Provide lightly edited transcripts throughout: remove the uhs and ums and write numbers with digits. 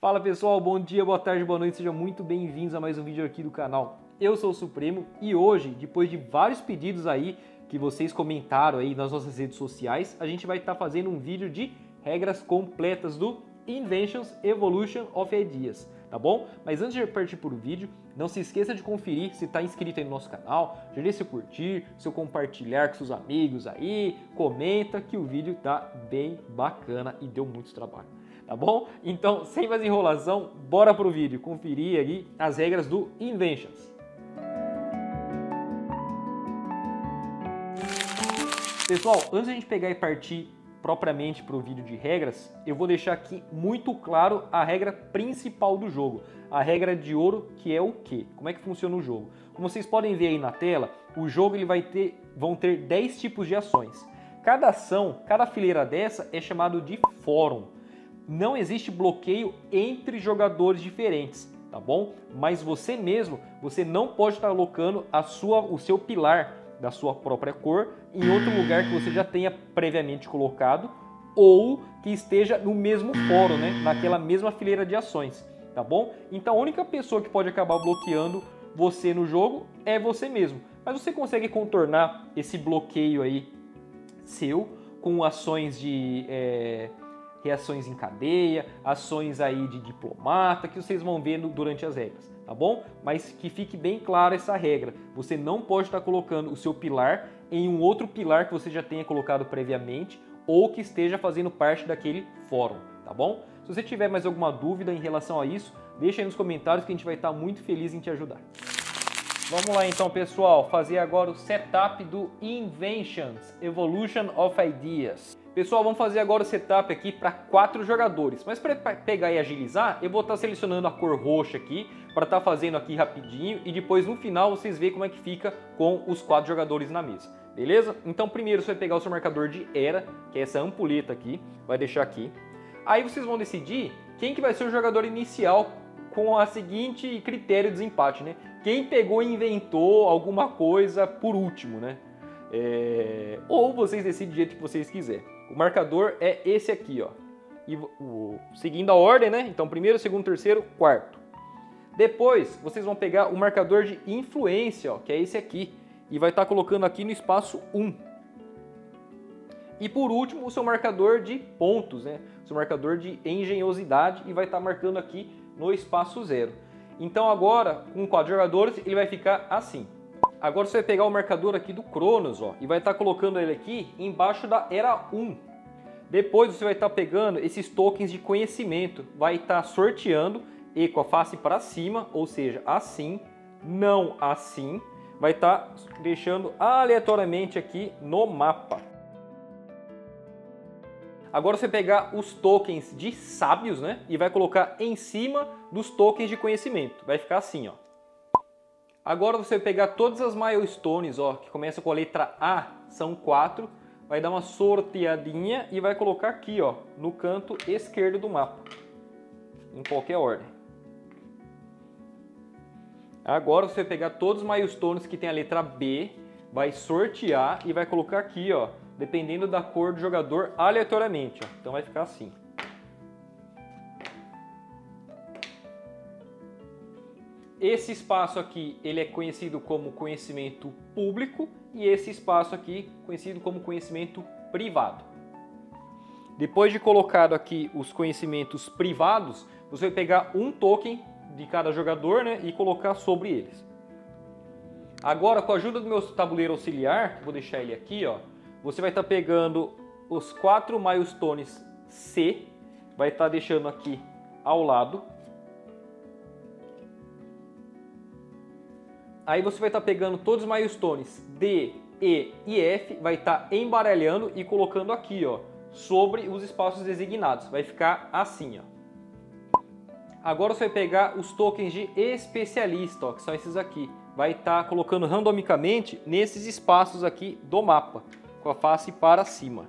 Fala pessoal, bom dia, boa tarde, boa noite, sejam muito bem-vindos a mais um vídeo aqui do canal. Eu sou o Supremo e hoje, depois de vários pedidos aí que vocês comentaram aí nas nossas redes sociais, a gente vai estar fazendo um vídeo de regras completas do Inventions Evolution of Ideas, tá bom? Mas antes de partir para o vídeo, não se esqueça de conferir se está inscrito aí no nosso canal, já deixa seu curtir, seu compartilhar com seus amigos aí, comenta que o vídeo tá bem bacana e deu muito trabalho. Tá bom? Então, sem mais enrolação, bora pro vídeo conferir aí as regras do Inventions. Pessoal, antes de a gente pegar e partir propriamente para o vídeo de regras, eu vou deixar aqui muito claro a regra principal do jogo, a regra de ouro, que é o quê? Como é que funciona o jogo? Como vocês podem ver aí na tela, o jogo vão ter 10 tipos de ações. Cada ação, cada fileira dessa é chamado de fórum. Não existe bloqueio entre jogadores diferentes, tá bom? Mas você mesmo, você não pode estar alocando o seu pilar da sua própria cor em outro lugar que você já tenha previamente colocado ou que esteja no mesmo fórum, né? Naquela mesma fileira de ações, tá bom? Então a única pessoa que pode acabar bloqueando você no jogo é você mesmo. Mas você consegue contornar esse bloqueio aí seu com ações de reações em cadeia, ações aí de diplomata, que vocês vão vendo durante as regras, tá bom? Mas que fique bem clara essa regra, você não pode estar colocando o seu pilar em um outro pilar que você já tenha colocado previamente ou que esteja fazendo parte daquele fórum, tá bom? Se você tiver mais alguma dúvida em relação a isso, deixa aí nos comentários que a gente vai estar muito feliz em te ajudar. Vamos lá então, pessoal, fazer agora o setup do Inventions Evolution of Ideas. Pessoal, vamos fazer agora o setup aqui para 4 jogadores. Mas para pegar e agilizar, eu vou estar selecionando a cor roxa aqui para estar fazendo aqui rapidinho e depois no final vocês veem como é que fica com os 4 jogadores na mesa. Beleza? Então primeiro você vai pegar o seu marcador de era, que é essa ampulheta aqui, vai deixar aqui. Aí vocês vão decidir quem que vai ser o jogador inicial com a seguinte critério de desempate, né? Quem pegou e inventou alguma coisa por último, né? Ou vocês decidem do jeito que vocês quiserem. O marcador é esse aqui, ó. E seguindo a ordem, né? Então, primeiro, segundo, terceiro, quarto. Depois, vocês vão pegar o marcador de influência, ó, que é esse aqui. E vai estar colocando aqui no espaço 1. E por último, o seu marcador de pontos, né? O seu marcador de engenhosidade e vai estar marcando aqui no espaço 0. Então agora, com 4 jogadores, ele vai ficar assim. Agora você vai pegar o marcador aqui do Cronos, ó, e vai estar colocando ele aqui embaixo da Era 1. Depois você vai estar pegando esses tokens de conhecimento, vai estar sorteando e com a face para cima, ou seja, assim, não assim, vai estar deixando aleatoriamente aqui no mapa. Agora você vai pegar os tokens de sábios, né, e vai colocar em cima dos tokens de conhecimento. Vai ficar assim, ó. Agora você vai pegar todas as milestones, ó, que começam com a letra A, são 4, vai dar uma sorteadinha e vai colocar aqui, ó, no canto esquerdo do mapa, em qualquer ordem. Agora você vai pegar todos os milestones que tem a letra B, vai sortear e vai colocar aqui, ó, dependendo da cor do jogador, aleatoriamente, ó. Então vai ficar assim. Esse espaço aqui, ele é conhecido como conhecimento público e esse espaço aqui, conhecido como conhecimento privado. Depois de colocado aqui os conhecimentos privados, você vai pegar um token de cada jogador, né, e colocar sobre eles. Agora, com a ajuda do meu tabuleiro auxiliar, vou deixar ele aqui, ó, você vai estar pegando os 4 milestones C, vai estar deixando aqui ao lado. Aí você vai estar pegando todos os milestones D, E e F, vai estar embaralhando e colocando aqui, ó, sobre os espaços designados. Vai ficar assim, ó. Agora você vai pegar os tokens de especialista, ó, que são esses aqui. Vai estar colocando randomicamente nesses espaços aqui do mapa, com a face para cima.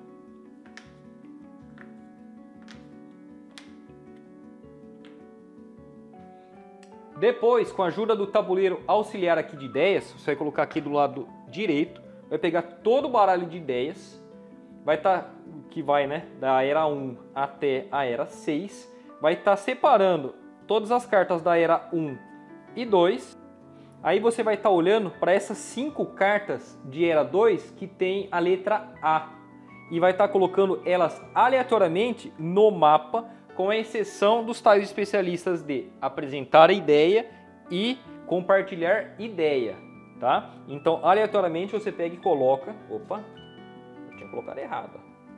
Depois, com a ajuda do tabuleiro auxiliar aqui de ideias, você vai colocar aqui do lado direito, vai pegar todo o baralho de ideias, vai estar, que vai, né, da Era 1 até a Era 6, vai estar separando todas as cartas da era 1 e 2. Aí você vai estar olhando para essas 5 cartas de era 2 que tem a letra A. E vai estar colocando elas aleatoriamente no mapa, com a exceção dos tiles especialistas de apresentar a ideia e compartilhar ideia, tá? Então, aleatoriamente você pega e coloca... Opa, eu tinha colocado errado.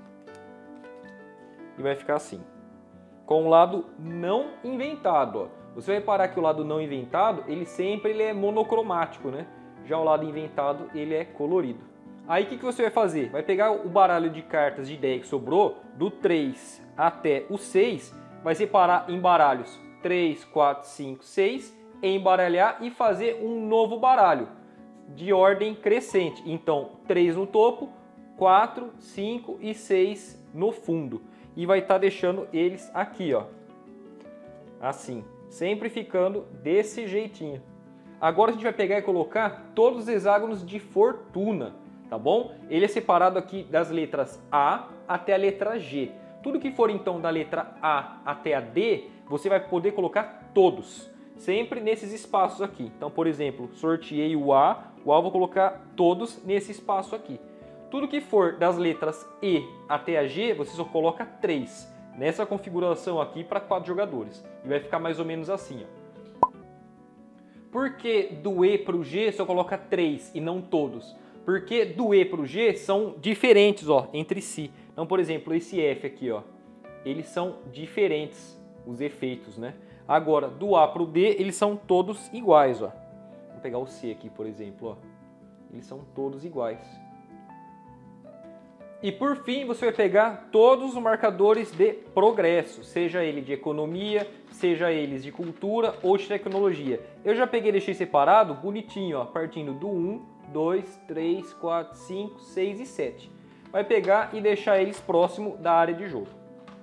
E vai ficar assim, com o lado não inventado, ó. Você vai reparar que o lado não inventado, ele sempre é monocromático, né? Já o lado inventado, ele é colorido. Aí o que você vai fazer? Vai pegar o baralho de cartas de ideia que sobrou, do 3 até o 6, vai separar em baralhos 3, 4, 5, 6, embaralhar e fazer um novo baralho de ordem crescente. Então, 3 no topo, 4, 5 e 6 no fundo. E vai estar deixando eles aqui, ó, assim, sempre ficando desse jeitinho. Agora a gente vai pegar e colocar todos os hexágonos de fortuna, tá bom? Ele é separado aqui das letras A até a letra G. Tudo que for então da letra A até a D, você vai poder colocar todos, sempre nesses espaços aqui. Então, por exemplo, sorteei o A eu vou colocar todos nesse espaço aqui. Tudo que for das letras E até a G, você só coloca 3 nessa configuração aqui para 4 jogadores. E vai ficar mais ou menos assim, ó. Por que do E para o G só coloca 3 e não todos? Porque do E para o G são diferentes, ó, entre si. Então, por exemplo, esse F aqui, ó, eles são diferentes, os efeitos, né? Agora, do A para o D, eles são todos iguais, ó. Vou pegar o C aqui, por exemplo, ó. Eles são todos iguais. E por fim, você vai pegar todos os marcadores de progresso, seja ele de economia, seja eles de cultura ou de tecnologia. Eu já peguei e deixei separado, bonitinho, ó, partindo do 1, 2, 3, 4, 5, 6 e 7. Vai pegar e deixar eles próximo da área de jogo.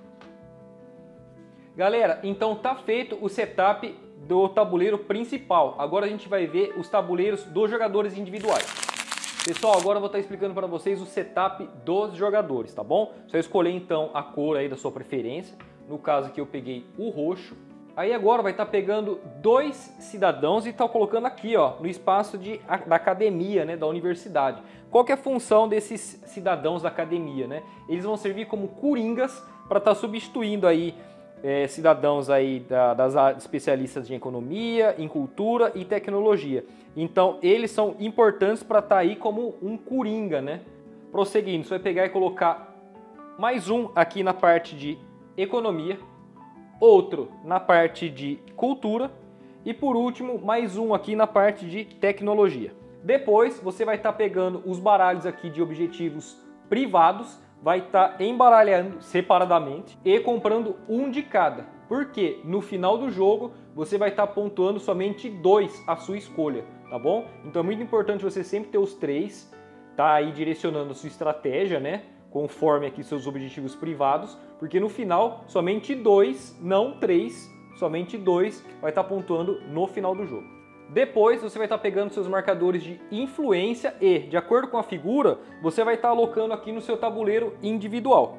Galera, então tá feito o setup do tabuleiro principal. Agora a gente vai ver os tabuleiros dos jogadores individuais. Pessoal, agora eu vou estar explicando para vocês o setup dos jogadores, tá bom? Só escolher então a cor aí da sua preferência. No caso aqui eu peguei o roxo. Aí agora vai estar pegando 2 cidadãos e tá colocando aqui, ó, no espaço da academia, né, da universidade. Qual que é a função desses cidadãos da academia, né? Eles vão servir como coringas para estar substituindo aí cidadãos aí das especialistas em economia, em cultura e tecnologia. Então, eles são importantes para estar aí como um coringa, né? Prosseguindo, você vai pegar e colocar mais um aqui na parte de economia, outro na parte de cultura e, por último, mais um aqui na parte de tecnologia. Depois, você vai estar pegando os baralhos aqui de objetivos privados, vai estar embaralhando separadamente e comprando um de cada. Porque no final do jogo você vai estar pontuando somente 2 à sua escolha, tá bom? Então é muito importante você sempre ter os 3, tá aí direcionando a sua estratégia, né? Conforme aqui seus objetivos privados, porque no final somente 2, não 3, somente 2 vai estar pontuando no final do jogo. Depois você vai estar pegando seus marcadores de influência e, de acordo com a figura, você vai estar alocando aqui no seu tabuleiro individual.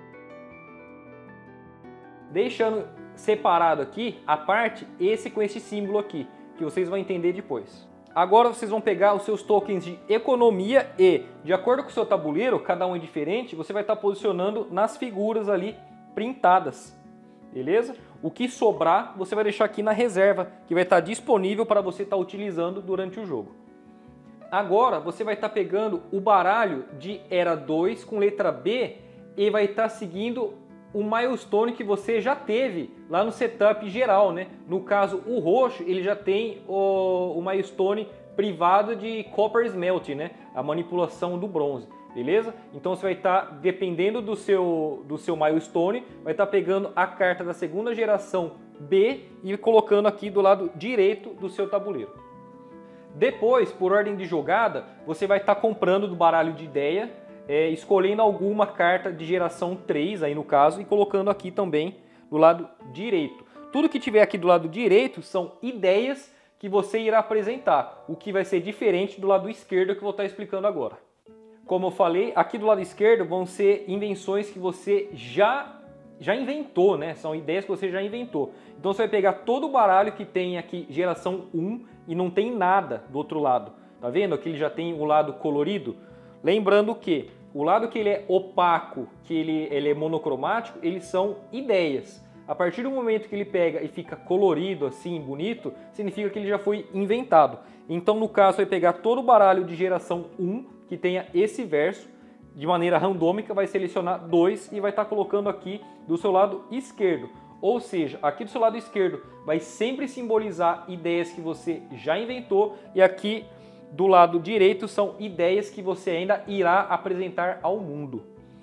Deixando separado aqui a parte esse com esse símbolo aqui, que vocês vão entender depois. Agora vocês vão pegar os seus tokens de economia e, de acordo com o seu tabuleiro, cada um é diferente, você vai estar posicionando nas figuras ali printadas. Beleza? O que sobrar, você vai deixar aqui na reserva, que vai estar disponível para você estar utilizando durante o jogo. Agora, você vai estar pegando o baralho de Era 2 com letra B e vai estar seguindo o milestone que você já teve lá no setup geral, né? No caso, o roxo, ele já tem o milestone privado de Copper Smelt, né? A manipulação do bronze. Beleza? Então você vai estar, dependendo do seu milestone, vai estar pegando a carta da segunda geração B e colocando aqui do lado direito do seu tabuleiro. Depois, por ordem de jogada, você vai estar comprando do baralho de ideia, escolhendo alguma carta de geração 3, aí no caso, e colocando aqui também do lado direito. Tudo que tiver aqui do lado direito são ideias que você irá apresentar, o que vai ser diferente do lado esquerdo que eu vou estar explicando agora. Como eu falei, aqui do lado esquerdo vão ser invenções que você já já inventou, né? São ideias que você já inventou. Então você vai pegar todo o baralho que tem aqui geração 1 e não tem nada do outro lado. Tá vendo? Aqui ele já tem o lado colorido. Lembrando que o lado que ele é opaco, que ele é monocromático, eles são ideias. A partir do momento que ele pega e fica colorido assim, bonito, significa que ele já foi inventado. Então no caso vai pegar todo o baralho de geração 1 que tenha esse verso, de maneira randômica vai selecionar 2 e vai estar colocando aqui do seu lado esquerdo. Ou seja, aqui do seu lado esquerdo vai sempre simbolizar ideias que você já inventou e aqui do lado direito são ideias que você ainda irá apresentar ao mundo.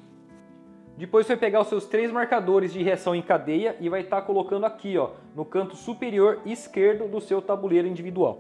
Depois você vai pegar os seus 3 marcadores de reação em cadeia e vai estar colocando aqui, ó, no canto superior esquerdo do seu tabuleiro individual.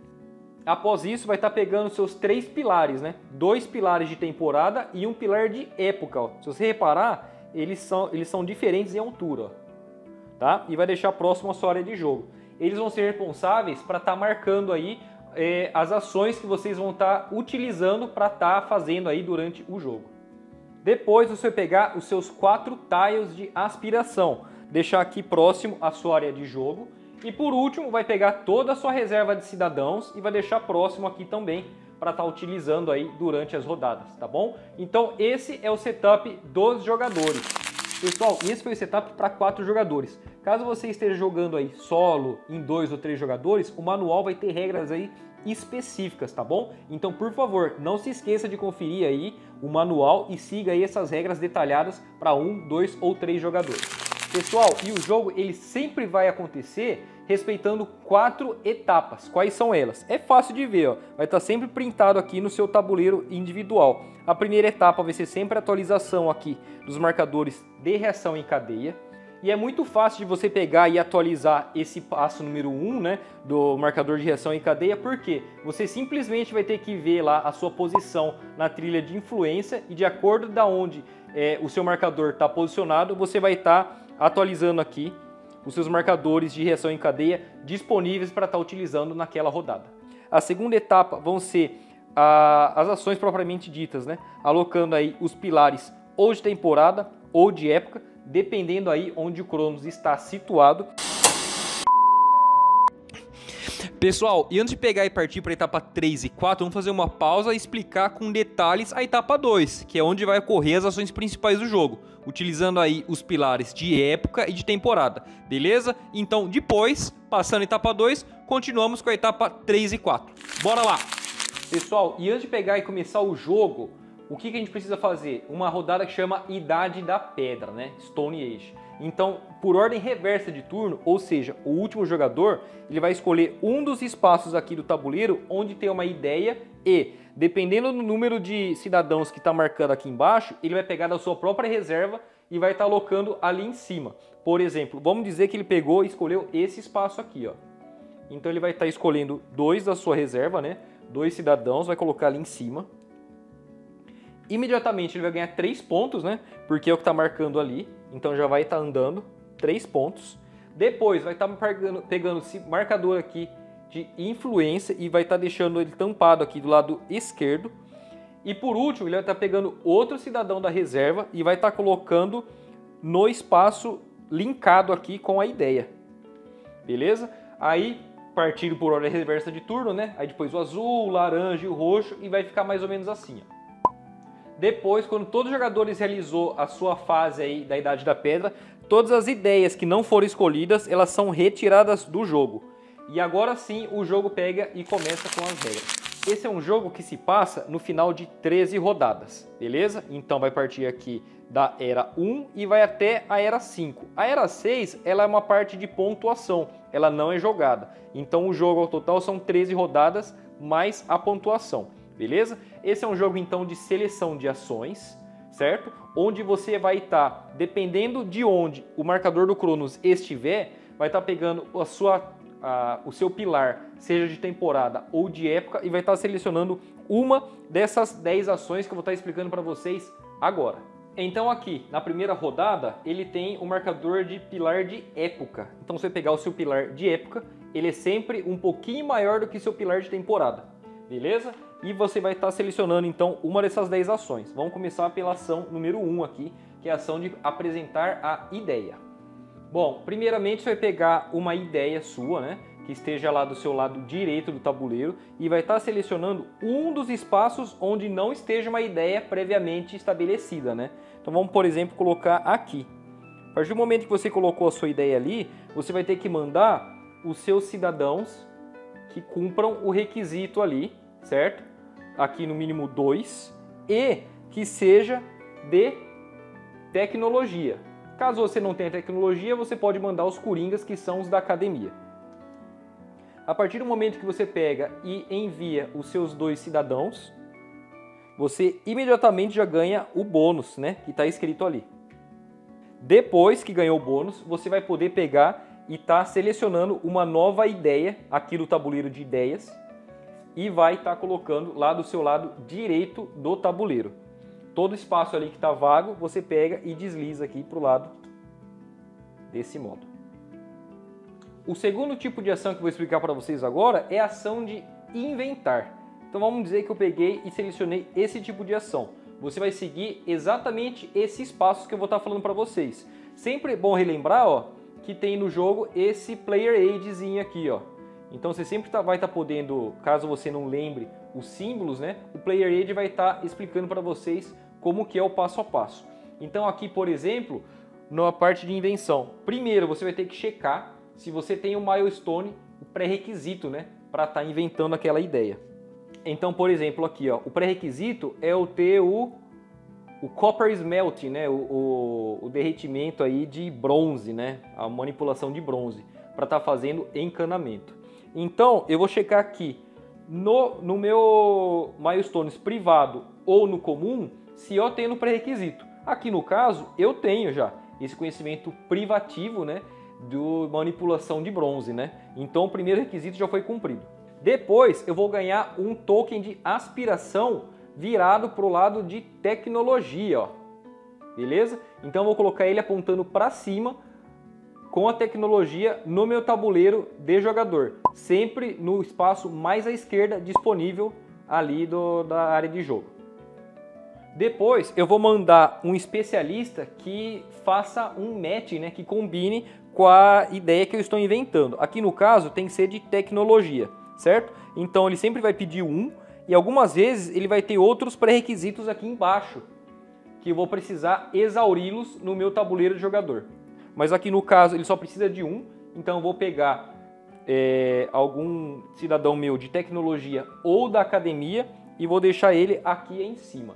Após isso, vai estar pegando seus 3 pilares, né? 2 pilares de temporada e um pilar de época, ó. Se você reparar, eles são diferentes em altura, ó, tá? E vai deixar próximo à sua área de jogo. Eles vão ser responsáveis para estar marcando aí as ações que vocês vão estar utilizando para estar fazendo aí durante o jogo. Depois você vai pegar os seus 4 tiles de aspiração, deixar aqui próximo à sua área de jogo. E por último, vai pegar toda a sua reserva de cidadãos e vai deixar próximo aqui também para estar utilizando aí durante as rodadas, tá bom? Então esse é o setup dos jogadores. Pessoal, esse foi o setup para 4 jogadores. Caso você esteja jogando aí solo, em 2 ou 3 jogadores, o manual vai ter regras aí específicas, tá bom? Então, por favor, não se esqueça de conferir aí o manual e siga aí essas regras detalhadas para 1, 2 ou 3 jogadores. Pessoal, e o jogo ele sempre vai acontecer respeitando 4 etapas. Quais são elas? É fácil de ver, ó. Vai estar sempre printado aqui no seu tabuleiro individual. A primeira etapa vai ser sempre a atualização aqui dos marcadores de reação em cadeia. E é muito fácil de você pegar e atualizar esse passo número 1, né, do marcador de reação em cadeia, porque você simplesmente vai ter que ver lá a sua posição na trilha de influência e de acordo da onde o seu marcador está posicionado, você vai estar atualizando aqui os seus marcadores de reação em cadeia disponíveis para estar utilizando naquela rodada. A segunda etapa vão ser as ações propriamente ditas, né, alocando aí os pilares ou de temporada ou de época, dependendo aí onde o Cronos está situado. Pessoal, e antes de pegar e partir para a etapa 3 e 4, vamos fazer uma pausa e explicar com detalhes a etapa 2, que é onde vai ocorrer as ações principais do jogo, utilizando aí os pilares de época e de temporada, beleza? Então, depois, passando a etapa 2, continuamos com a etapa 3 e 4. Bora lá! Pessoal, e antes de pegar e começar o jogo, o que a gente precisa fazer? Uma rodada que chama Idade da Pedra, né? Stone Age. Então, por ordem reversa de turno, ou seja, o último jogador, ele vai escolher um dos espaços aqui do tabuleiro onde tem uma ideia e, dependendo do número de cidadãos que está marcando aqui embaixo, ele vai pegar da sua própria reserva e vai estar alocando ali em cima. Por exemplo, vamos dizer que ele pegou e escolheu esse espaço aqui, ó. Então ele vai estar escolhendo 2 da sua reserva, né? 2 cidadãos, vai colocar ali em cima. Imediatamente ele vai ganhar 3 pontos, né? Porque é o que está marcando ali. Então já vai estar andando 3 pontos. Depois vai estar pegando esse marcador aqui de influência e vai estar deixando ele tampado aqui do lado esquerdo. E por último ele vai estar pegando outro cidadão da reserva e vai estar colocando no espaço linkado aqui com a ideia. Beleza? Aí partindo por ordem reversa de turno, né? Aí depois o azul, o laranja e o roxo e vai ficar mais ou menos assim, ó. Depois, quando todos os jogadores realizou a sua fase aí da Idade da Pedra, todas as ideias que não foram escolhidas, elas são retiradas do jogo. E agora sim, o jogo pega e começa com as regras. Esse é um jogo que se passa no final de 13 rodadas, beleza? Então vai partir aqui da Era 1 e vai até a Era 5. A Era 6, ela é uma parte de pontuação, ela não é jogada. Então o jogo ao total são 13 rodadas mais a pontuação. Beleza? Esse é um jogo então de seleção de ações, certo? Onde você vai estar, dependendo de onde o marcador do Cronos estiver, vai estar pegando o seu pilar, seja de temporada ou de época, e vai estar selecionando uma dessas 10 ações que eu vou estar explicando para vocês agora. Então aqui, na primeira rodada, ele tem o marcador de pilar de época. Então se você pegar o seu pilar de época, ele é sempre um pouquinho maior do que seu pilar de temporada. Beleza? E você vai estar selecionando então uma dessas 10 ações. Vamos começar pela ação número 1 aqui, que é a ação de apresentar a ideia. Bom, primeiramente você vai pegar uma ideia sua, né, que esteja lá do seu lado direito do tabuleiro e vai estar selecionando um dos espaços onde não esteja uma ideia previamente estabelecida, né? Então vamos, por exemplo, colocar aqui. A partir do momento que você colocou a sua ideia ali, você vai ter que mandar os seus cidadãos que cumpram o requisito ali, certo? Aqui no mínimo 2, e que seja de tecnologia. Caso você não tenha tecnologia, você pode mandar os coringas, que são os da academia. A partir do momento que você pega e envia os seus 2 cidadãos, você imediatamente já ganha o bônus, né, que está escrito ali. Depois que ganhou o bônus, você vai poder pegar e estar selecionando uma nova ideia aqui do tabuleiro de ideias e vai estar colocando lá do seu lado direito do tabuleiro. Todo espaço ali que está vago, você pega e desliza aqui para o lado desse modo. O segundo tipo de ação que eu vou explicar para vocês agora é a ação de inventar. Então vamos dizer que eu peguei e selecionei esse tipo de ação. Você vai seguir exatamente esses passos que eu vou estar falando para vocês. Sempre é bom relembrar, ó, que tem no jogo esse Player Aidzinho aqui, ó. Então você sempre vai estar podendo, caso você não lembre os símbolos, né, o Player Aid vai estar explicando para vocês como que é o passo a passo. Então aqui, por exemplo, na parte de invenção, primeiro você vai ter que checar se você tem o milestone, o pré-requisito, né, para estar inventando aquela ideia. Então, por exemplo, aqui, ó, o pré-requisito é o ter o copper smelting, né, o derretimento aí de bronze, né, a manipulação de bronze, para estar fazendo encanamento. Então, eu vou checar aqui no meu milestones privado ou no comum, se eu tenho no pré-requisito. Aqui no caso, eu tenho já esse conhecimento privativo, né, de manipulação de bronze, né? Então o primeiro requisito já foi cumprido. Depois eu vou ganhar um token de aspiração virado para o lado de tecnologia, ó. Beleza? Então eu vou colocar ele apontando para cima com a tecnologia no meu tabuleiro de jogador, sempre no espaço mais à esquerda disponível ali da área de jogo. Depois eu vou mandar um especialista que faça um match, né, que combine com a ideia que eu estou inventando. Aqui no caso tem que ser de tecnologia, certo? Então ele sempre vai pedir um e algumas vezes ele vai ter outros pré-requisitos aqui embaixo que eu vou precisar exauri-los no meu tabuleiro de jogador. Mas aqui no caso ele só precisa de um, então eu vou pegar algum cidadão meu de tecnologia ou da academia e vou deixar ele aqui em cima.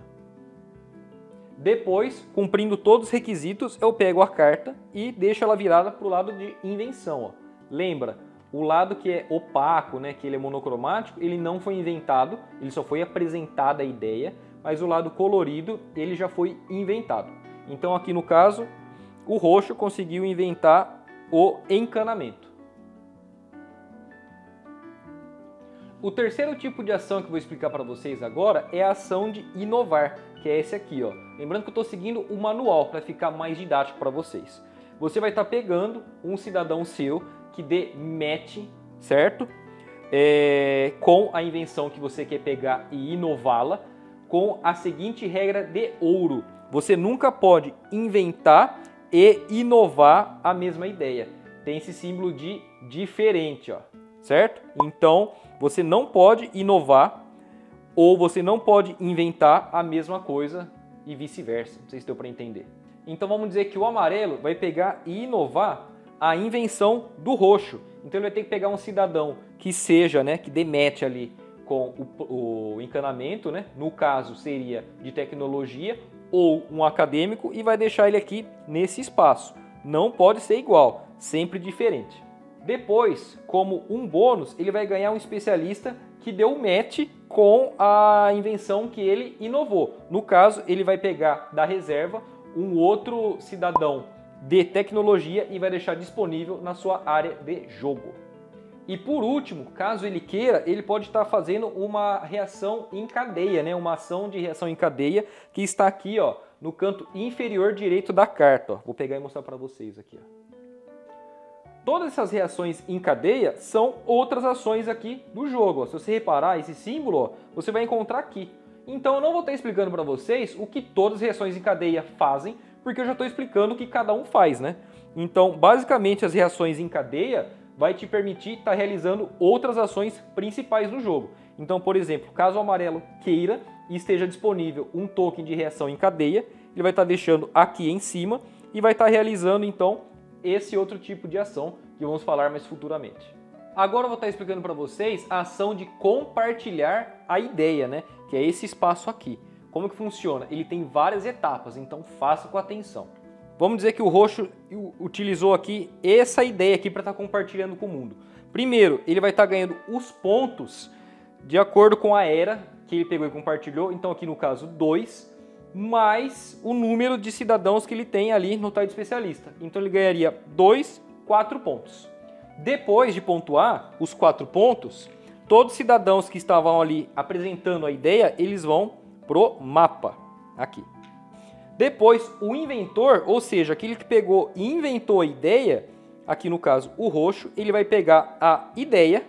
Depois, cumprindo todos os requisitos, eu pego a carta e deixo ela virada para o lado de invenção. Ó. Lembra, o lado que é opaco, né, que ele é monocromático, ele não foi inventado, ele só foi apresentada a ideia, mas o lado colorido, ele já foi inventado. Então aqui no caso, o roxo conseguiu inventar o encanamento. O terceiro tipo de ação que eu vou explicar para vocês agora é a ação de inovar, que é esse aqui, ó. Lembrando que eu estou seguindo o manual para ficar mais didático para vocês. Você vai estar pegando um cidadão seu que dê match, certo? Com a invenção que você quer pegar e inová-la, com a seguinte regra de ouro. Você nunca pode inventar e inovar a mesma ideia. Tem esse símbolo de diferente, ó, certo? Então, você não pode inovar ou você não pode inventar a mesma coisa e vice-versa. Não sei se deu para entender. Então vamos dizer que o amarelo vai pegar e inovar a invenção do roxo. Então ele vai ter que pegar um cidadão que seja, né, que dê match ali com o encanamento, né? No caso seria de tecnologia ou um acadêmico e vai deixar ele aqui nesse espaço. Não pode ser igual, sempre diferente. Depois, como um bônus, ele vai ganhar um especialista que deu match com a invenção que ele inovou. No caso, ele vai pegar da reserva um outro cidadão de tecnologia e vai deixar disponível na sua área de jogo. E por último, caso ele queira, ele pode estar fazendo uma reação em cadeia, né? Uma ação de reação em cadeia que está aqui, ó, no canto inferior direito da carta. Ó. Vou pegar e mostrar para vocês aqui. Ó. Todas essas reações em cadeia são outras ações aqui do jogo. Ó. Se você reparar esse símbolo, ó, você vai encontrar aqui. Então eu não vou estar explicando para vocês o que todas as reações em cadeia fazem, porque eu já estou explicando o que cada um faz, né? Então, basicamente, as reações em cadeia vai te permitir estar realizando outras ações principais no jogo. Então, por exemplo, caso o amarelo queira e esteja disponível um token de reação em cadeia, ele vai estar deixando aqui em cima e vai estar realizando, então, esse outro tipo de ação que vamos falar mais futuramente. Agora eu vou estar explicando para vocês a ação de compartilhar a ideia, né? Que é esse espaço aqui. Como que funciona? Ele tem várias etapas, então faça com atenção. Vamos dizer que o roxo utilizou aqui essa ideia aqui para estar compartilhando com o mundo. Primeiro, ele vai estar ganhando os pontos de acordo com a era que ele pegou e compartilhou. Então aqui no caso 2, mais o número de cidadãos que ele tem ali no tile de especialista. Então ele ganharia 4 pontos. Depois de pontuar os 4 pontos, todos os cidadãos que estavam ali apresentando a ideia, eles vão pro mapa, aqui. Depois, o inventor, ou seja, aquele que pegou e inventou a ideia, aqui no caso o roxo, ele vai pegar a ideia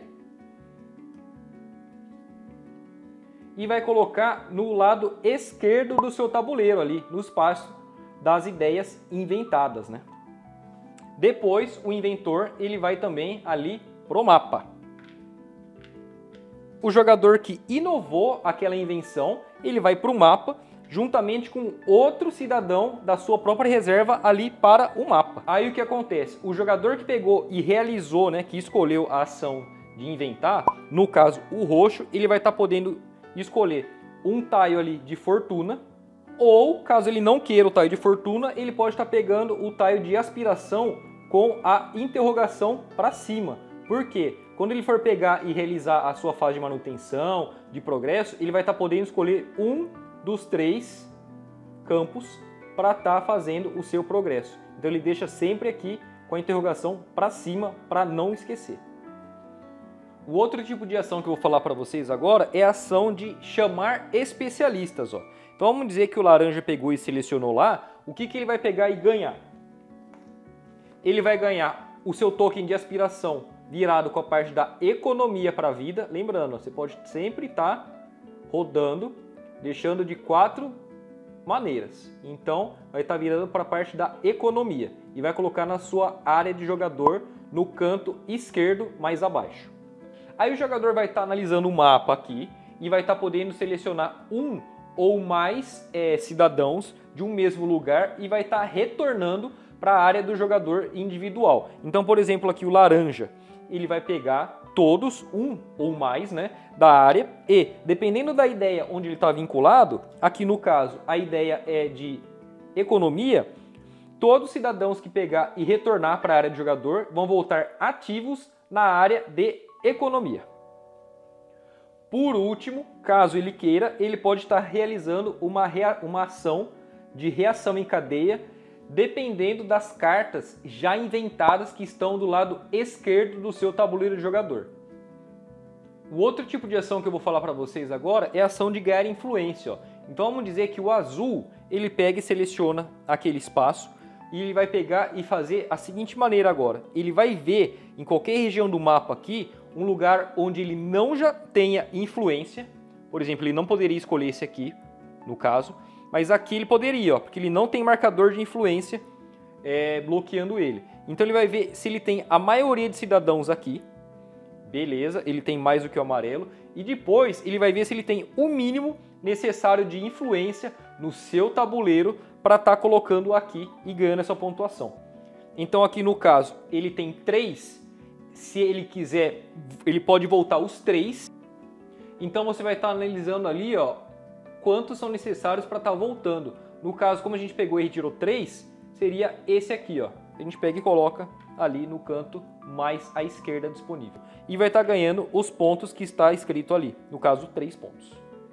e vai colocar no lado esquerdo do seu tabuleiro ali, no espaço das ideias inventadas, né? Depois, o inventor, ele vai também ali pro mapa. O jogador que inovou aquela invenção, ele vai para o mapa, juntamente com outro cidadão da sua própria reserva ali para o mapa. Aí o que acontece? O jogador que pegou e realizou, né, que escolheu a ação de inventar, no caso o roxo, ele vai estar podendo escolher um tile ali de fortuna, ou caso ele não queira o tile de fortuna, ele pode estar pegando o tile de aspiração com a interrogação para cima. Por quê? Quando ele for pegar e realizar a sua fase de manutenção, de progresso, ele vai estar podendo escolher um dos 3 campos para estar fazendo o seu progresso. Então ele deixa sempre aqui com a interrogação para cima para não esquecer. O outro tipo de ação que eu vou falar para vocês agora é a ação de chamar especialistas. Ó. Então vamos dizer que o laranja pegou e selecionou lá, o que ele vai pegar e ganhar? Ele vai ganhar o seu token de aspiração virado com a parte da economia para a vida. Lembrando, você pode sempre estar rodando, deixando de 4 maneiras. Então, vai estar virando para a parte da economia e vai colocar na sua área de jogador no canto esquerdo mais abaixo. Aí o jogador vai estar analisando o mapa aqui e vai estar podendo selecionar um ou mais cidadãos de um mesmo lugar e vai estar retornando para a área do jogador individual. Então, por exemplo, aqui o laranja, ele vai pegar todos, um ou mais, né, da área e, dependendo da ideia onde ele está vinculado, aqui no caso a ideia é de economia, todos os cidadãos que pegar e retornar para a área do jogador vão voltar ativos na área de economia. Por último, caso ele queira, ele pode estar realizando uma ação de reação em cadeia, dependendo das cartas já inventadas que estão do lado esquerdo do seu tabuleiro de jogador. O outro tipo de ação que eu vou falar para vocês agora é a ação de ganhar influência. Ó. Então vamos dizer que o azul, ele pega e seleciona aquele espaço e ele vai pegar e fazer a seguinte maneira agora. Ele vai ver em qualquer região do mapa aqui um lugar onde ele não já tenha influência. Por exemplo, ele não poderia escolher esse aqui, no caso. Mas aqui ele poderia, ó, porque ele não tem marcador de influência bloqueando ele. Então ele vai ver se ele tem a maioria de cidadãos aqui. Beleza, ele tem mais do que o amarelo. E depois ele vai ver se ele tem o mínimo necessário de influência no seu tabuleiro para estar colocando aqui e ganhando essa pontuação. Então aqui no caso ele tem 3. Se ele quiser, ele pode voltar os 3. Então você vai estar analisando ali, ó, quantos são necessários para estar voltando. No caso, como a gente pegou e retirou 3, seria esse aqui, ó. A gente pega e coloca ali no canto mais à esquerda disponível. E vai estar ganhando os pontos que está escrito ali. No caso, 3 pontos.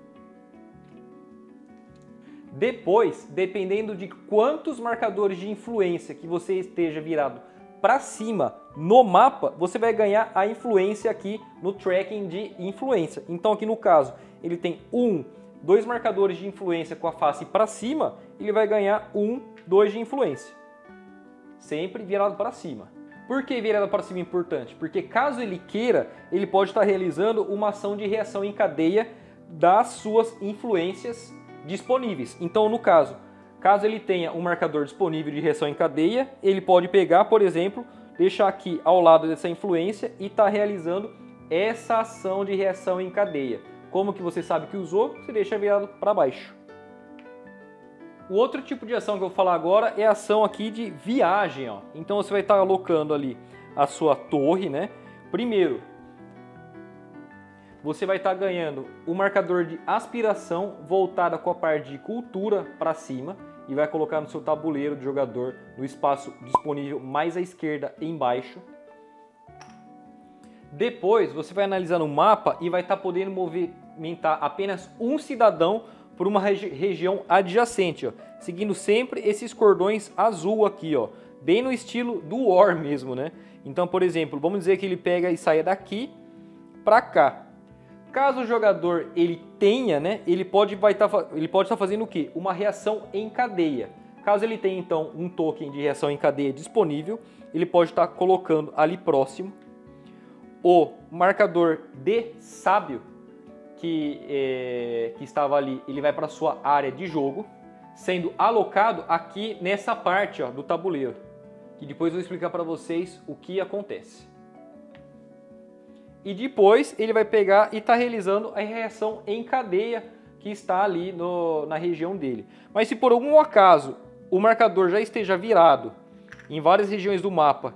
Depois, dependendo de quantos marcadores de influência que você esteja virado para cima no mapa, você vai ganhar a influência aqui no tracking de influência. Então aqui no caso, ele tem 2 marcadores de influência com a face para cima, ele vai ganhar 2 de influência. Sempre virado para cima. Por que virado para cima é importante? Porque caso ele queira, ele pode estar realizando uma ação de reação em cadeia das suas influências disponíveis. Então, no caso, Caso ele tenha um marcador disponível de reação em cadeia, ele pode pegar, por exemplo, deixar aqui ao lado dessa influência e estar realizando essa ação de reação em cadeia. Como que você sabe que usou? Você deixa virado para baixo. O outro tipo de ação que eu vou falar agora é a ação aqui de viagem, ó. Então você vai estar alocando ali a sua torre, né? Primeiro, você vai estar ganhando o marcador de aspiração voltada com a parte de cultura para cima e vai colocar no seu tabuleiro de jogador no espaço disponível mais à esquerda embaixo. Depois você vai analisar no mapa e vai estar podendo movimentar apenas um cidadão por uma região adjacente, ó, seguindo sempre esses cordões azul aqui, ó, bem no estilo do War mesmo, né? Então, por exemplo, vamos dizer que ele pega e saia daqui para cá. Caso o jogador ele tenha, né, ele pode estar fazendo o quê? Uma reação em cadeia. Caso ele tenha então um token de reação em cadeia disponível, ele pode estar colocando ali próximo o marcador de sábio que estava ali, ele vai para a sua área de jogo, sendo alocado aqui nessa parte, ó, do tabuleiro, que depois eu vou explicar para vocês o que acontece. E depois ele vai pegar e está realizando a reação em cadeia que está ali na região dele. Mas se por algum acaso o marcador já esteja virado em várias regiões do mapa,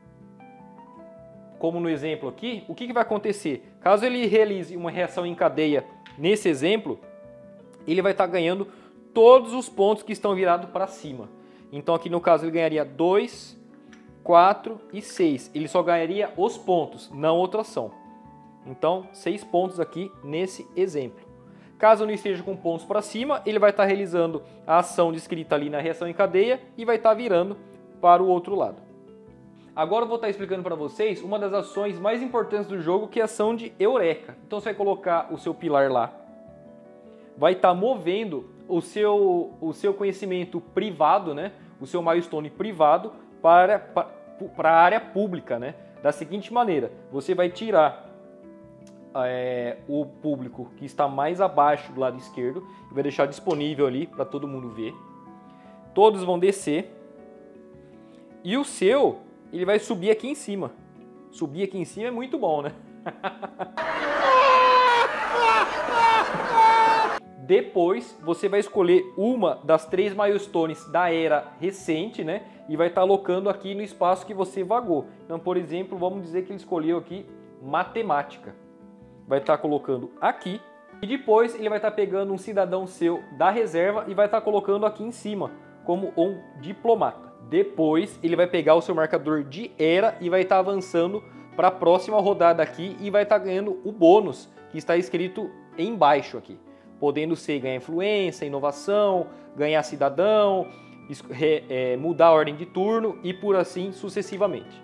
como no exemplo aqui, o que vai acontecer? Caso ele realize uma reação em cadeia nesse exemplo, ele vai estar ganhando todos os pontos que estão virados para cima. Então aqui no caso ele ganharia 2, 4 e 6. Ele só ganharia os pontos, não outra ação. Então 6 pontos aqui nesse exemplo. Caso não esteja com pontos para cima, ele vai estar realizando a ação descrita ali na reação em cadeia e vai estar virando para o outro lado. Agora eu vou estar explicando para vocês uma das ações mais importantes do jogo, que é a ação de Eureka. Então você vai colocar o seu pilar lá, vai estar movendo o seu conhecimento privado, né? O seu milestone privado para a área pública, né? Da seguinte maneira, você vai tirar o público que está mais abaixo do lado esquerdo e vai deixar disponível ali para todo mundo ver. Todos vão descer e o seu ele vai subir aqui em cima. Subir aqui em cima é muito bom, né? Depois, você vai escolher uma das 3 milestones da era recente, né? E vai estar alocando aqui no espaço que você vagou. Então, por exemplo, vamos dizer que ele escolheu aqui matemática. Vai estar colocando aqui. E depois, ele vai estar pegando um cidadão seu da reserva e vai estar colocando aqui em cima, como um diplomata. Depois ele vai pegar o seu marcador de era e vai estar avançando para a próxima rodada aqui e vai estar ganhando o bônus que está escrito embaixo aqui. Podendo ser ganhar influência, inovação, ganhar cidadão, mudar a ordem de turno e por assim sucessivamente.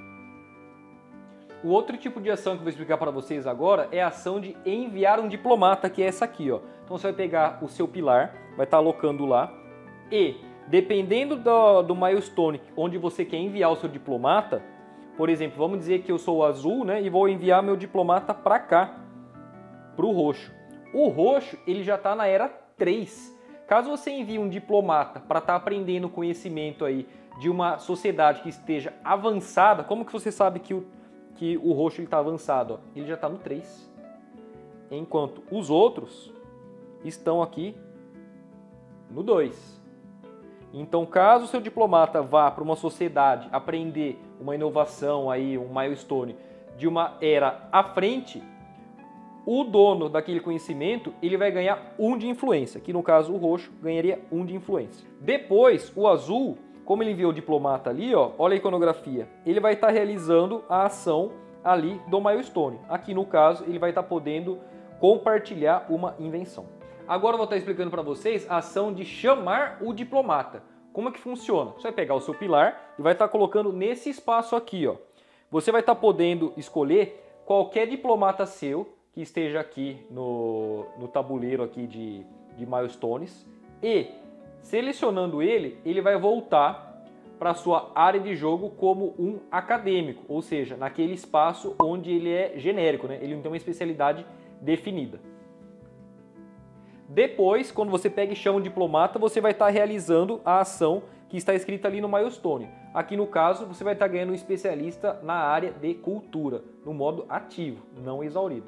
O outro tipo de ação que eu vou explicar para vocês agora é a ação de enviar um diplomata, que é essa aqui, ó. Então você vai pegar o seu pilar, vai estar alocando lá e dependendo do milestone onde você quer enviar o seu diplomata, por exemplo, vamos dizer que eu sou o azul, né, e vou enviar meu diplomata para cá, para o roxo. O roxo ele já está na era 3. Caso você envie um diplomata para estar aprendendo conhecimento aí de uma sociedade que esteja avançada, como que você sabe que o roxo está avançado? Ó? Ele já está no 3. Enquanto os outros estão aqui no 2. Então, caso o seu diplomata vá para uma sociedade aprender uma inovação, aí, um milestone de uma era à frente, o dono daquele conhecimento ele vai ganhar 1 de influência, que no caso o roxo ganharia 1 de influência. Depois, o azul, como ele enviou o diplomata ali, ó, olha a iconografia, ele vai estar realizando a ação ali do milestone. Aqui no caso, ele vai estar podendo compartilhar uma invenção. Agora eu vou estar explicando para vocês a ação de chamar o diplomata. Como é que funciona? Você vai pegar o seu pilar e vai estar colocando nesse espaço aqui, ó. Você vai estar podendo escolher qualquer diplomata seu que esteja aqui no tabuleiro aqui de milestones e selecionando ele, ele vai voltar para a sua área de jogo como um acadêmico, ou seja, naquele espaço onde ele é genérico, né? Ele não tem uma especialidade definida. Depois, quando você pega e chama o diplomata, você vai estar realizando a ação que está escrita ali no milestone. Aqui no caso, você vai estar ganhando um especialista na área de cultura, no modo ativo, não exaurido.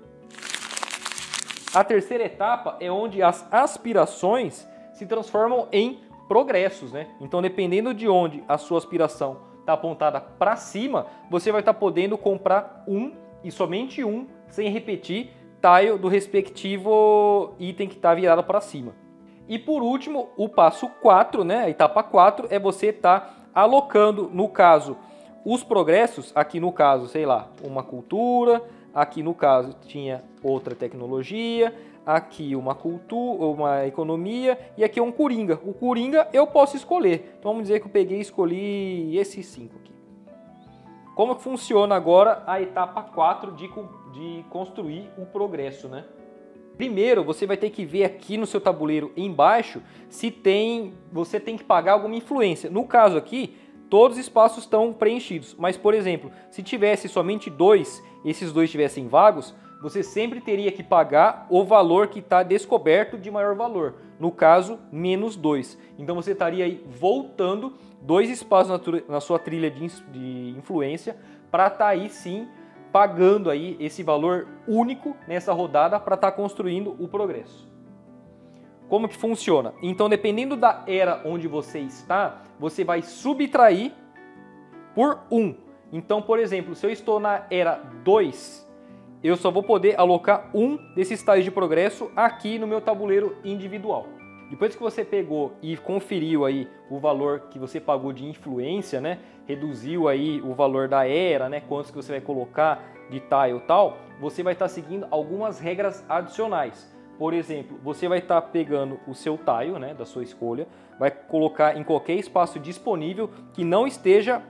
A terceira etapa é onde as aspirações se transformam em progressos, né? Então, dependendo de onde a sua aspiração está apontada para cima, você vai estar podendo comprar um e somente um, sem repetir, tile do respectivo item que está virado para cima. E por último, o passo 4, né, a etapa 4, é você estar alocando, no caso, os progressos, aqui no caso, sei lá, uma cultura, aqui no caso tinha outra tecnologia, aqui uma cultura, uma economia e aqui é um coringa. O coringa eu posso escolher, então vamos dizer que eu peguei e escolhi esses 5 aqui. Como que funciona agora a etapa 4 de construir o progresso, né? Primeiro, você vai ter que ver aqui no seu tabuleiro embaixo se você tem que pagar alguma influência. No caso aqui, todos os espaços estão preenchidos. Mas, por exemplo, se tivesse somente 2, esses 2 estivessem vagos, você sempre teria que pagar o valor que está descoberto de maior valor. No caso, menos 2. Então você estaria aí voltando 2 espaços na sua trilha de influência para estar aí sim pagando aí esse valor único nessa rodada para estar construindo o progresso. Como que funciona? Então, dependendo da era onde você está, você vai subtrair por 1. Então, por exemplo, se eu estou na era 2, eu só vou poder alocar um desses tiles de progresso aqui no meu tabuleiro individual. Depois que você pegou e conferiu aí o valor que você pagou de influência, né? Reduziu aí o valor da era, né? Quantos que você vai colocar de tile e tal, você vai estar seguindo algumas regras adicionais. Por exemplo, você vai estar pegando o seu tile, né, da sua escolha, vai colocar em qualquer espaço disponível que não esteja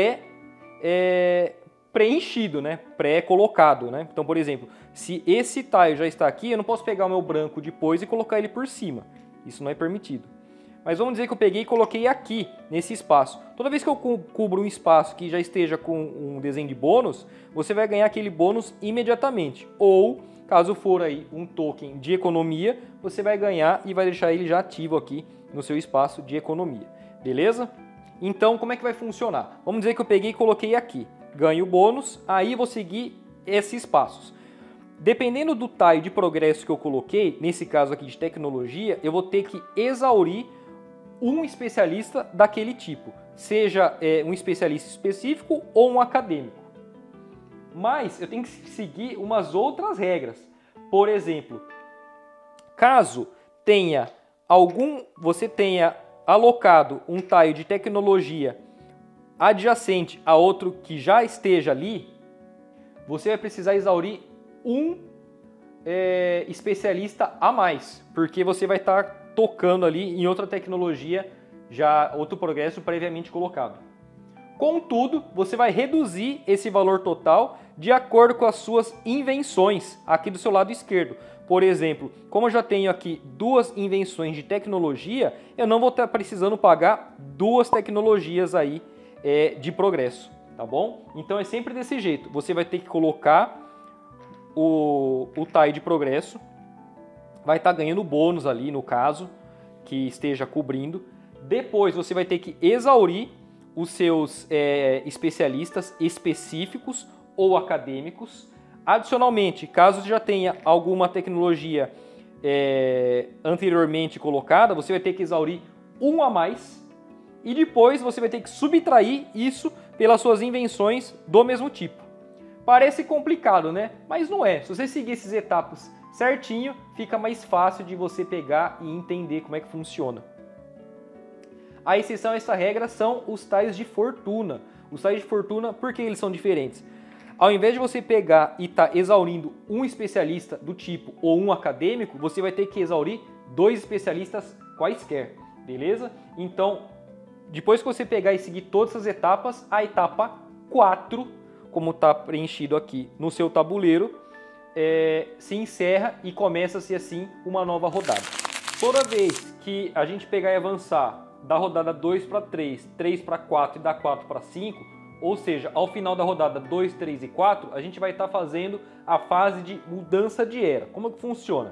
preenchido, né, pré-colocado, né? Então, por exemplo, se esse tile já está aqui, eu não posso pegar o meu branco depois e colocar ele por cima. Isso não é permitido. Mas vamos dizer que eu peguei e coloquei aqui, nesse espaço. Toda vez que eu cubro um espaço que já esteja com um desenho de bônus, você vai ganhar aquele bônus imediatamente. Ou, caso for aí um token de economia, você vai ganhar e vai deixar ele já ativo aqui no seu espaço de economia. Beleza? Então, como é que vai funcionar? Vamos dizer que eu peguei e coloquei aqui. Ganho o bônus, aí vou seguir esses passos. Dependendo do tile de progresso que eu coloquei, nesse caso aqui de tecnologia, eu vou ter que exaurir um especialista daquele tipo, seja um especialista específico ou um acadêmico. Mas eu tenho que seguir umas outras regras. Por exemplo, caso você tenha alocado um tile de tecnologia adjacente a outro que já esteja ali, você vai precisar exaurir um especialista a mais, porque você vai estar tocando ali em outra tecnologia, já outro progresso previamente colocado. Contudo, você vai reduzir esse valor total de acordo com as suas invenções aqui do seu lado esquerdo. Por exemplo, como eu já tenho aqui 2 invenções de tecnologia, eu não vou estar precisando pagar 2 tecnologias aí de progresso, tá bom? Então é sempre desse jeito. Você vai ter que colocar o tile de progresso, vai estar ganhando bônus ali no caso que esteja cobrindo. Depois você vai ter que exaurir os seus especialistas específicos ou acadêmicos. Adicionalmente, caso já tenha alguma tecnologia anteriormente colocada, você vai ter que exaurir um a mais e depois você vai ter que subtrair isso pelas suas invenções do mesmo tipo. Parece complicado, né? Mas não é. Se você seguir essas etapas certinho, fica mais fácil de você pegar e entender como é que funciona. A exceção a essa regra são os tiles de fortuna. Os tiles de fortuna, por que eles são diferentes? Ao invés de você pegar e estar exaurindo um especialista do tipo ou um acadêmico, você vai ter que exaurir 2 especialistas quaisquer, beleza? Então, depois que você pegar e seguir todas as etapas, a etapa 4, como está preenchido aqui no seu tabuleiro, se encerra e começa-se assim uma nova rodada. Toda vez que a gente pegar e avançar da rodada 2 para 3, 3 para 4 e da 4 para 5, ou seja, ao final da rodada 2, 3 e 4, a gente vai estar fazendo a fase de mudança de era. Como que funciona?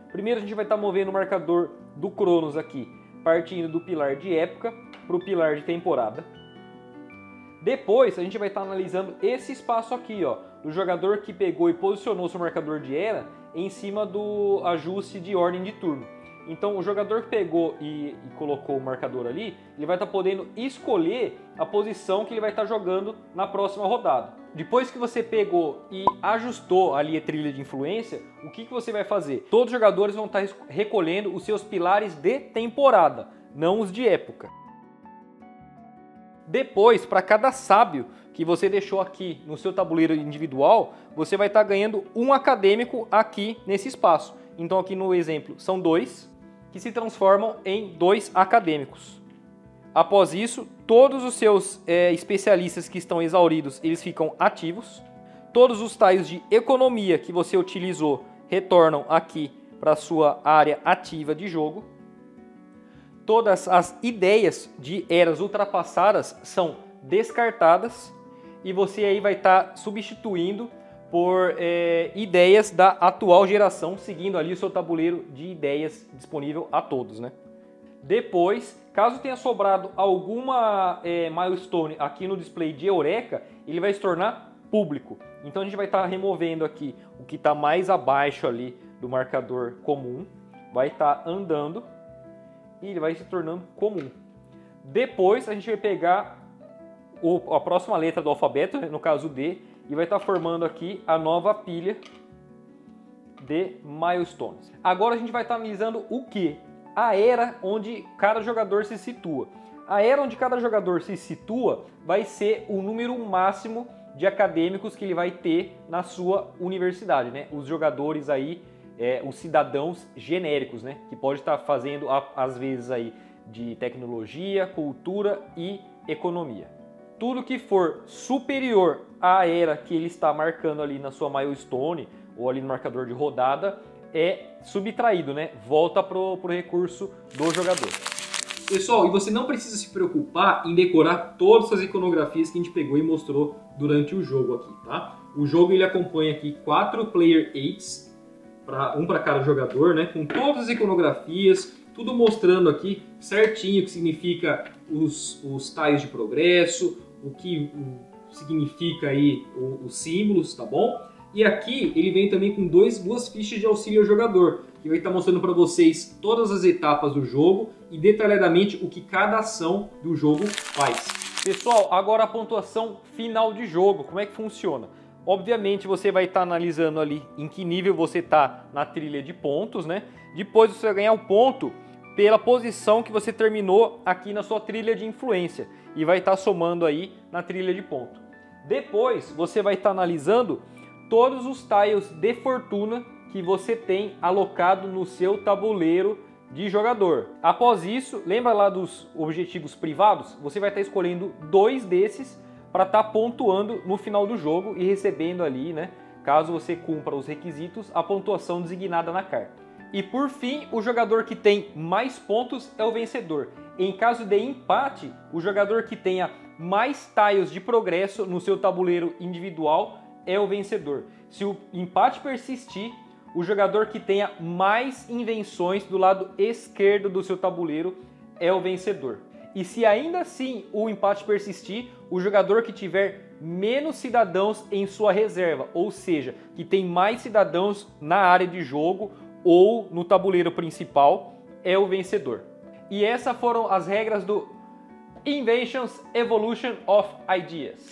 Primeiro a gente vai estar movendo o marcador do Cronos aqui, partindo do pilar de época para o pilar de temporada. Depois a gente vai estar analisando esse espaço aqui, ó, do jogador que pegou e posicionou seu marcador de era em cima do ajuste de ordem de turno. Então o jogador que pegou e colocou o marcador ali, ele vai estar podendo escolher a posição que ele vai estar jogando na próxima rodada. Depois que você pegou e ajustou ali a trilha de influência, o que você vai fazer? Todos os jogadores vão estar recolhendo os seus pilares de temporada, não os de época. Depois, para cada sábio que você deixou aqui no seu tabuleiro individual, você vai estar ganhando um acadêmico aqui nesse espaço. Então aqui no exemplo são 2, que se transformam em 2 acadêmicos. Após isso, todos os seus especialistas que estão exauridos, eles ficam ativos. Todos os tiles de economia que você utilizou retornam aqui para a sua área ativa de jogo. Todas as ideias de eras ultrapassadas são descartadas e você aí vai estar substituindo por ideias da atual geração, seguindo ali o seu tabuleiro de ideias disponível a todos, né? Depois, caso tenha sobrado alguma milestone aqui no display de Eureka, ele vai se tornar público. Então a gente vai estar removendo aqui o que está mais abaixo ali do marcador comum, vai estar andando e ele vai se tornando comum. Depois a gente vai pegar a próxima letra do alfabeto, no caso D, e vai estar formando aqui a nova pilha de milestones. Agora a gente vai estar analisando o que? A era onde cada jogador se situa. A era onde cada jogador se situa vai ser o número máximo de acadêmicos que ele vai ter na sua universidade, né? Os jogadores aí, os cidadãos genéricos, né? Que pode estar fazendo às vezes aí de tecnologia, cultura e economia. Tudo que for superior à era que ele está marcando ali na sua milestone ou ali no marcador de rodada é subtraído, né? Volta pro recurso do jogador. Pessoal, e você não precisa se preocupar em decorar todas as iconografias que a gente pegou e mostrou durante o jogo aqui, tá? O jogo ele acompanha aqui 4 player aids, um para cada jogador, né? Com todas as iconografias, tudo mostrando aqui certinho o que significa os tiles de progresso, o que significa aí os símbolos, tá bom? E aqui ele vem também com duas fichas de auxílio ao jogador, que vai estar mostrando para vocês todas as etapas do jogo e detalhadamente o que cada ação do jogo faz. Pessoal, agora a pontuação final de jogo, como é que funciona? Obviamente você vai estar analisando ali em que nível você está na trilha de pontos, né? Depois você vai ganhar o ponto pela posição que você terminou aqui na sua trilha de influência e vai estar somando aí na trilha de ponto. Depois você vai estar analisando todos os tiles de fortuna que você tem alocado no seu tabuleiro de jogador. Após isso, lembra lá dos objetivos privados? Você vai estar escolhendo 2 desses para estar pontuando no final do jogo e recebendo ali, né, caso você cumpra os requisitos, a pontuação designada na carta. E por fim, o jogador que tem mais pontos é o vencedor. Em caso de empate, o jogador que tenha mais tiles de progresso no seu tabuleiro individual é o vencedor. Se o empate persistir, o jogador que tenha mais invenções do lado esquerdo do seu tabuleiro é o vencedor. E se ainda assim o empate persistir, o jogador que tiver menos cidadãos em sua reserva, ou seja, que tem mais cidadãos na área de jogo ou no tabuleiro principal, é o vencedor. E essas foram as regras do Inventions Evolution of Ideas.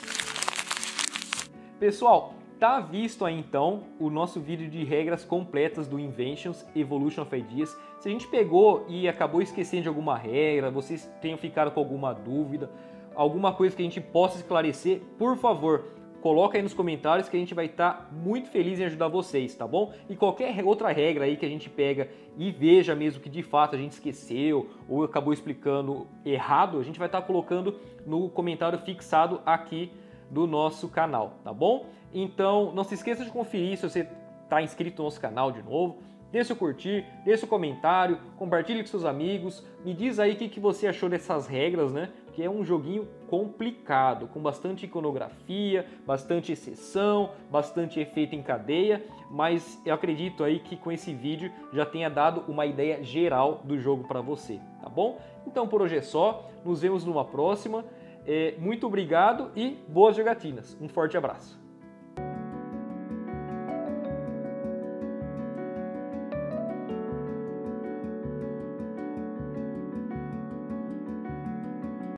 Pessoal, tá visto aí então o nosso vídeo de regras completas do Inventions Evolution of Ideas. Se a gente pegou e acabou esquecendo de alguma regra, vocês tenham ficado com alguma dúvida, alguma coisa que a gente possa esclarecer, por favor, coloca aí nos comentários que a gente vai estar muito feliz em ajudar vocês, tá bom? E qualquer outra regra aí que a gente pega e veja mesmo que de fato a gente esqueceu ou acabou explicando errado, a gente vai estar colocando no comentário fixado aqui do nosso canal, tá bom? Então não se esqueça de conferir se você está inscrito no nosso canal de novo. Deixe seu curtir, deixe seu comentário, compartilhe com seus amigos, me diz aí o que você achou dessas regras, né? porque é um joguinho complicado, com bastante iconografia, bastante exceção, bastante efeito em cadeia, mas eu acredito aí que com esse vídeo já tenha dado uma ideia geral do jogo para você, tá bom? Então por hoje é só, nos vemos numa próxima, muito obrigado e boas jogatinas, um forte abraço!